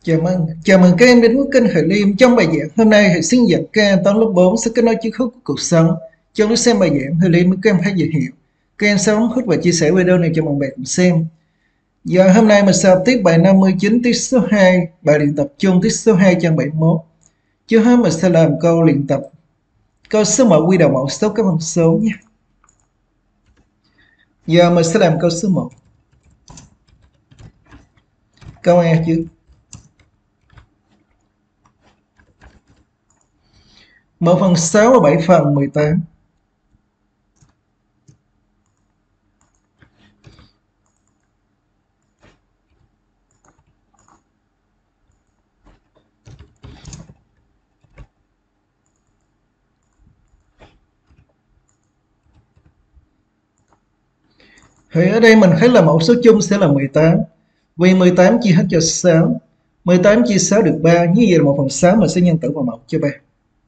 Chào mừng các em đến với kênh Khởi Liêm. Trong bài giảng hôm nay, thầy xin giảng ca toán lớp 4 sẽ kết nối chiếc khúc của cuộc sống. Trong lúc xem bài giảng, Khởi Liêm các em thấy dễ hiểu. Các em sẽ bấm nút và chia sẻ video này cho mọi bạn cùng xem. Giờ hôm nay mình sẽ học tiếp bài 59 tiết số 2, bài luyện tập chung tiết số 2 trang 71. Trước hết mình sẽ làm câu luyện tập câu số 1 quy đầu mẫu số các phân số nhé. Giờ mình sẽ làm câu số 1. Câu A chứ. 1/6 và 7/18. Thì ở đây mình thấy là mẫu số chung sẽ là 18. Vì 18 chia hết cho 6. 18 chia 6 được 3. Như vậy là 1/6 mình sẽ nhân tử vào mẫu cho 3.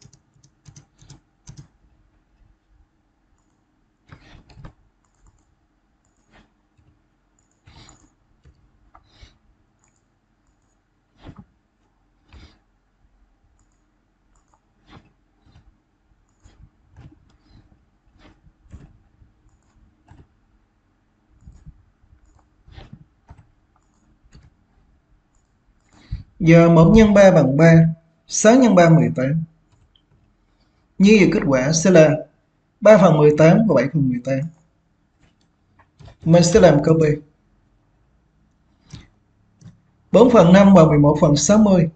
Giờ 1 nhân 3 bằng 3. 6 nhân 3 18. Như vậy kết quả sẽ là 3/18 và 7/18. Mình sẽ làm câu B. 4/5 và 11/60.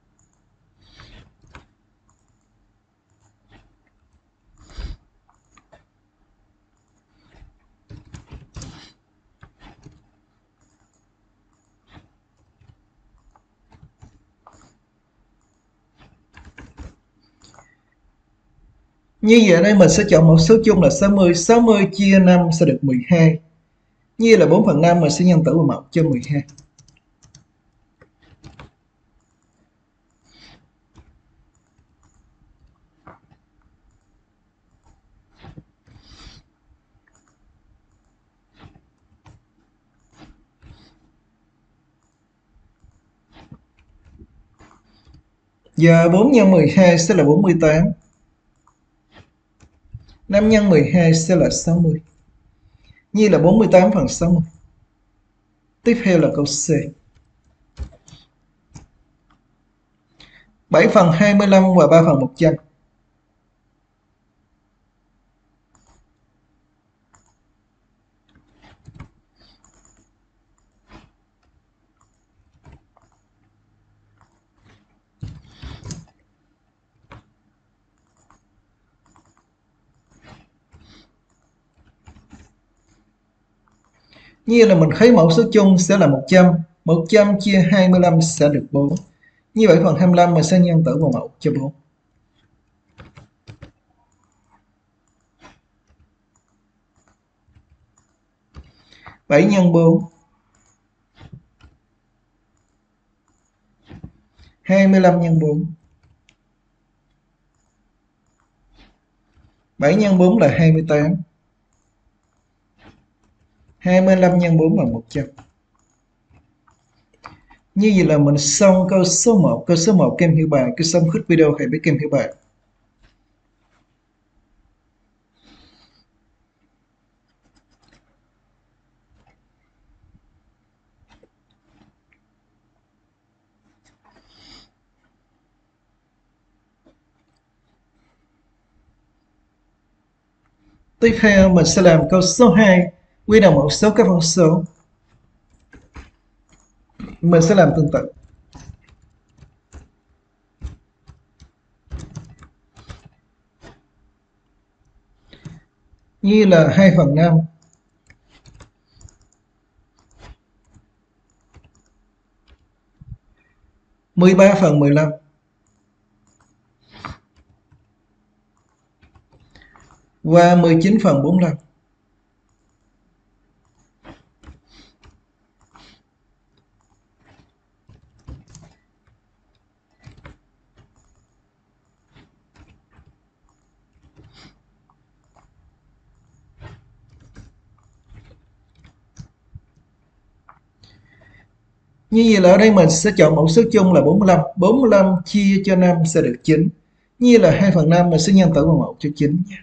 Như vậy ở đây mình sẽ chọn mẫu số chung là 60. 60 chia 5 sẽ được 12. Như vậy là 4/5 mình sẽ nhân tử vào mẫu cho 12. Giờ 4 nhân 12 sẽ là 48. 5 nhân 12 sẽ là 60. Như là 48/60. Tiếp theo là câu C. 7/25 và 3/100. Như là mình thấy mẫu số chung sẽ là 100. 100 chia 25 sẽ được 4. Như 7/25 mình sẽ nhân tử vào mẫu cho 4. 7 nhân 4. 25 nhân 4. 7 nhân 4 là 28. 25 nhân 4 bằng 100. Như vậy là mình xong câu số 1. Câu số 1 kem hiểu bài. Cứ xong khích video hãy biết kem hiểu bài. Tiếp theo mình sẽ làm câu số 2. Quy đồng mẫu số các phân số. Mình sẽ làm tương tự. Như là 2/5. 13/15. Và 19/45. Như vậy là ở đây mình sẽ chọn mẫu số chung là 45. 45 chia cho 5 sẽ được 9. Như là 2/5 mình sẽ nhân tử bằng 1 cho 9 nha.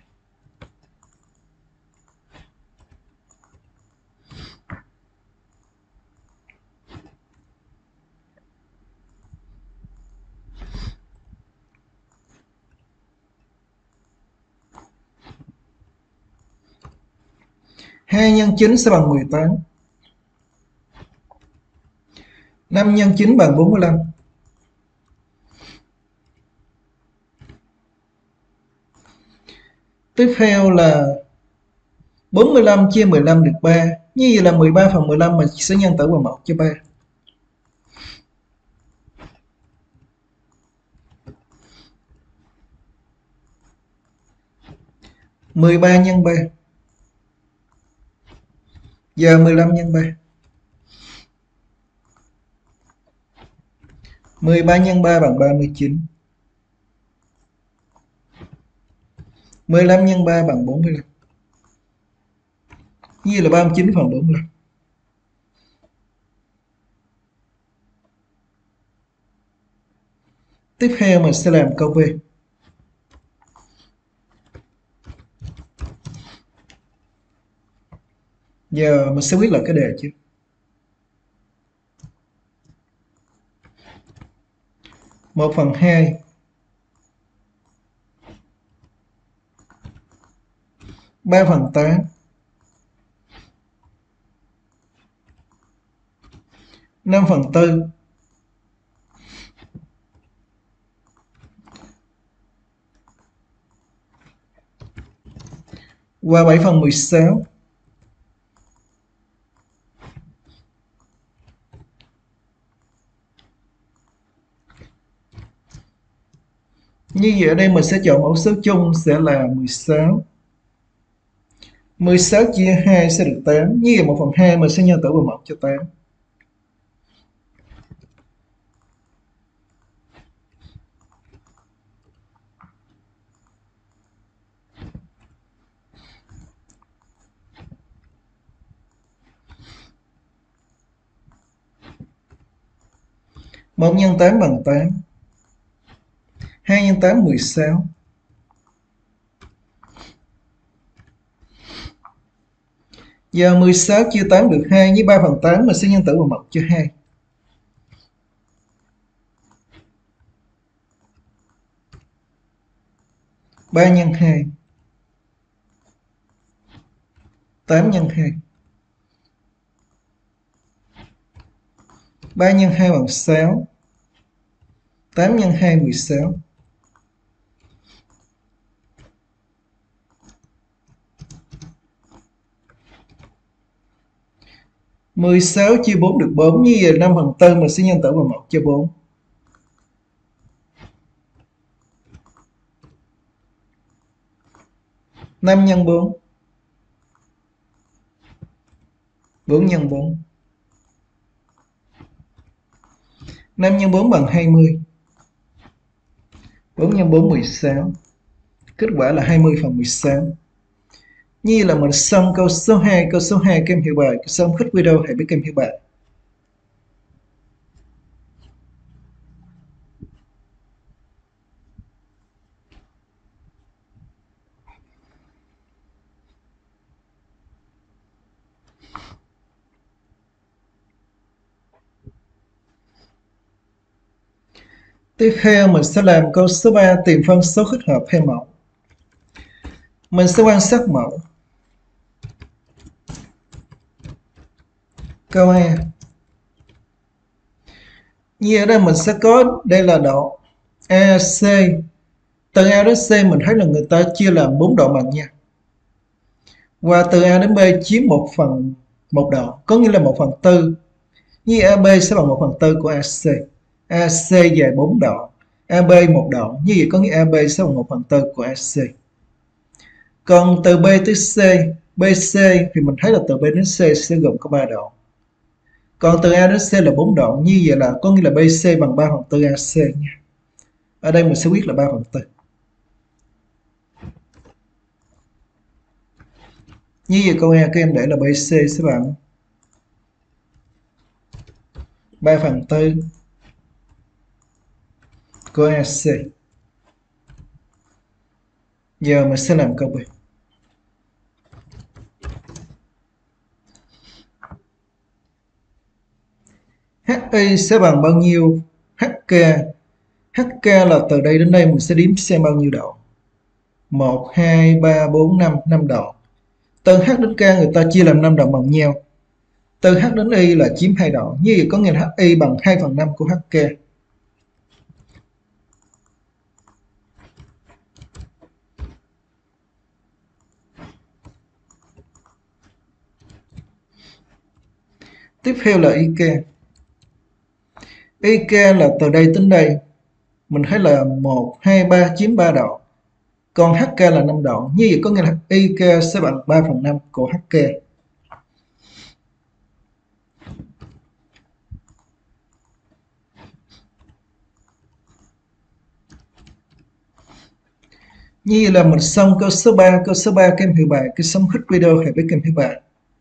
Hai nhân 9 sẽ bằng 18. 5 nhân 9 bằng 45. Tiếp theo là 45 chia 15 được 3. Như vậy là 13/15 mình sẽ nhân tử bằng 1 cho 3. 13 nhân 3. Giờ 15 nhân 3. 13 nhân 3 bằng 39. 15 nhân 3 bằng 45. Như là 39/45. Tiếp theo mình sẽ làm câu B. Giờ mình sẽ viết lại cái đề chứ. 1/2 3/8 5/4 và 7/16. Như vậy ở đây mình sẽ chọn mẫu số chung sẽ là 16. 16 chia 2 sẽ được 8. Như vậy 1/2 mình sẽ nhân tử bằng 1 cho 8. Một nhân 8 bằng 8. 2 nhân 8 16. Giờ 16 chia 8 được 2, với 3/8 mình sẽ nhân tử bằng 1 cho 2. 3 nhân 2 8 nhân 2. 3 nhân 2 bằng 6. 8 nhân 2 16. 16 chia 4 được 4. Như vậy 5/4 mình sẽ nhân tử bằng 1 cho 4. 5 nhân 4. 4 nhân 4. 5 nhân 4 bằng 20. 4 nhân 4 16. Kết quả là 20/16. Như là mình xong câu số 2. Câu số 2 các em hiểu bài. Xong thích video hãy biết các em hiểu bài. Tiếp theo mình sẽ làm câu số 3 tìm phân số thích hợp hay mẫu. Mình sẽ quan sát mẫu. Câu A. Như ở đây mình sẽ có đây là độ AC. Từ A đến C mình thấy là người ta chia làm 4 đoạn bằng nha. Và từ A đến B chiếm 1/1 đoạn, có nghĩa là 1/4. Như AB sẽ bằng 1/4 của AC. AC dài 4 đoạn, AB 1 đoạn, như vậy có nghĩa AB sẽ bằng 1/4 của AC. Còn từ B tới C, BC thì mình thấy là từ B đến C sẽ gồm có 3 đoạn. Còn từ A đến C là 4 đoạn, như vậy là có nghĩa là BC bằng 3/4 AC nha. Ở đây mình sẽ viết là 3/4. Như vậy câu A các em để là BC sẽ bằng 3/4 của AC. Giờ mình sẽ làm câu B. HI sẽ bằng bao nhiêu HK? HK là từ đây đến đây mình sẽ đếm xem bao nhiêu độ. 1, 2, 3, 4, 5, 5 độ. Từ H đến K người ta chia làm 5 đoạn bằng nhau. Từ H đến Y là chiếm 2 độ. Như vậy có nghĩa là HI bằng 2/5 của HK. Tiếp theo là IK. IK là từ đây đến đây. Mình thấy là 1, 2, 3 chiếm 3 độ. Còn HK là 5 độ. Như vậy có nghĩa là IK sẽ bằng 3/5 của HK. Như vậy là mình xong câu số 3. Câu số 3 các em hiểu bài. Cái sống thích video hãy biết các em hiểu bài.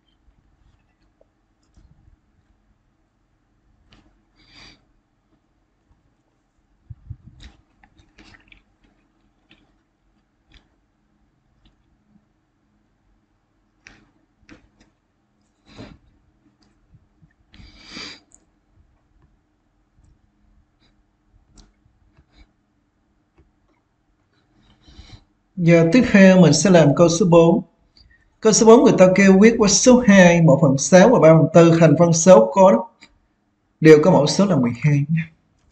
Giờ tiếp theo mình sẽ làm câu số 4. Câu số 4 người ta kêu viết qua số 2, 1/6 và 3/4 thành phân số có đều có mẫu số là 12 nhé.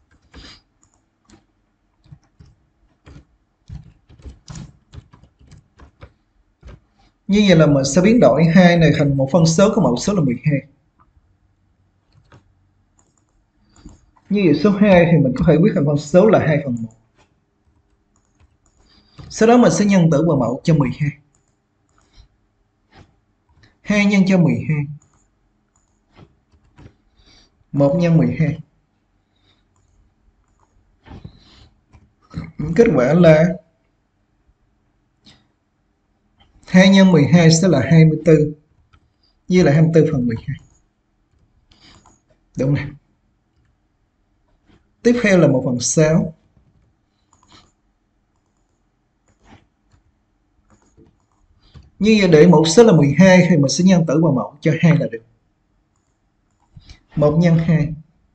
Như vậy là mình sẽ biến đổi 2 này thành một phân số có mẫu số là 12. Như vậy số 2 thì mình có thể viết thành phân số là 2/1. Sau đó mình sẽ nhân tử và mẫu cho 12. 2 nhân cho 12. 1 nhân 12. Kết quả là 2 nhân 12 sẽ là 24. Như là 24/12. Đúng này. Tiếp theo là 1/6. Như vậy để mẫu số là 12 thì mình sẽ nhân tử và mẫu cho 2 là được. 1 nhân 2.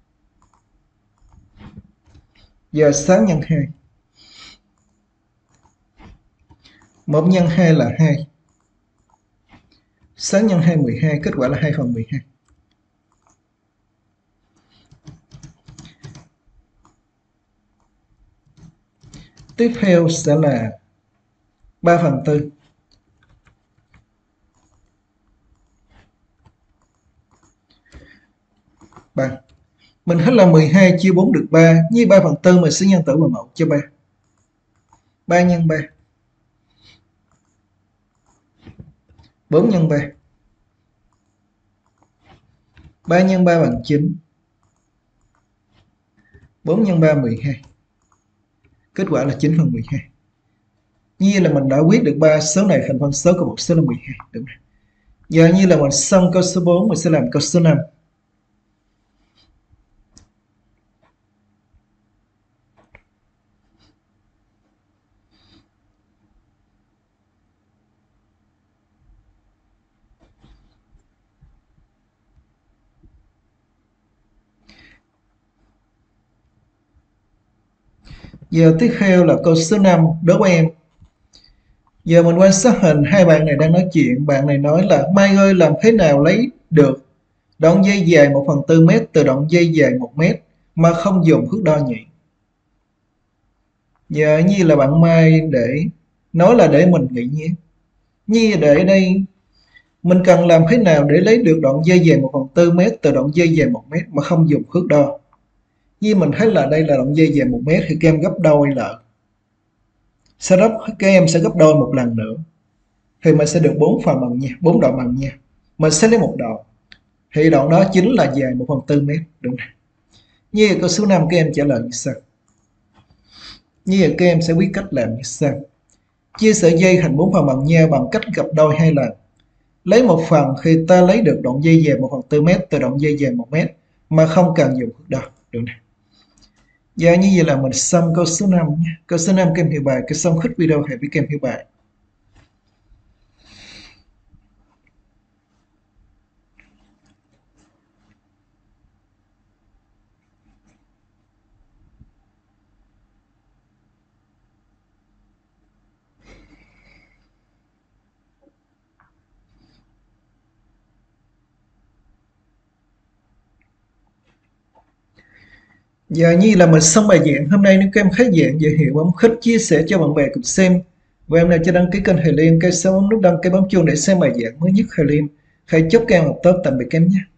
Giờ 6 nhân 2. 1 nhân 2 là 2. 6 nhân 2 12. Kết quả là 2/12. Tiếp theo sẽ là 3/4. Bằng. Mình thấy là 12 chia 4 được 3. Như 3/4 mình sẽ nhân tử và mẫu cho 3. 3 nhân 3. 4 nhân 3. 3 nhân 3 bằng 9. 4 nhân 3 12. Kết quả là 9/12. Như vậy là mình đã quyết được 3 số này thành phân số của một số là 12. Đúng rồi. Giờ như là mình xong câu số 4, mình sẽ làm câu số 5. Giờ tiếp theo là câu số 5 đố em. Giờ mình quan sát hình hai bạn này đang nói chuyện. Bạn này nói là Mai ơi làm thế nào lấy được đoạn dây dài 1/4 mét từ đoạn dây dài 1 mét mà không dùng thước đo nhỉ? Giờ như là bạn Mai để nói là để mình nghĩ nhé. Như để đây mình cần làm thế nào để lấy được đoạn dây dài 1/4 mét từ đoạn dây dài 1 mét mà không dùng thước đo. Như mình thấy là đây là đoạn dây dài 1 mét thì các em gấp đôi lại. Sau đó các em sẽ gấp đôi một lần nữa thì mình sẽ được 4 phần bằng nha, 4 đoạn bằng nha. Mình sẽ lấy một đoạn thì đoạn đó chính là dài 1/4 mét. Đúng rồi. Như vậy câu số 5 các em trả lời như sau. Như vậy các em sẽ biết cách làm như sau. Chia sợi dây thành 4 phần bằng nhau bằng cách gấp đôi 2 lần. Lấy một phần khi ta lấy được đoạn dây dài 1/4 mét từ đoạn dây dài 1 mét mà không cần dùng phức đo được nè. Giờ như vậy là mình xong câu số 5 nhé. Câu số 5 kèm hiểu bài, cái xong khích video hãy với kèm hiểu bài. Giờ như là mình xong bài giảng hôm nay. Nếu các em thấy giảng dễ hiểu, bấm thích chia sẻ cho bạn bè cùng xem. Và em nào chưa đăng ký kênh Huyền Liên, cái số nút đăng ký bấm chuông để xem bài giảng mới nhất Huyền Liên. Hãy chúc các em học tốt, tạm biệt các em nhé.